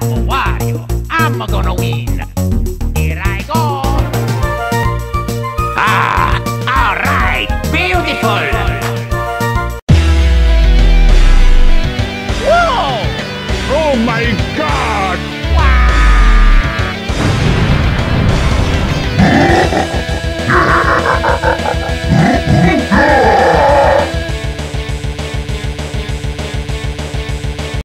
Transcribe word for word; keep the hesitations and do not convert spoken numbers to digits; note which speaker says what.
Speaker 1: Come on, Wario. I'm gonna win. Here I go. Ah, all right. Beautiful.
Speaker 2: Oh my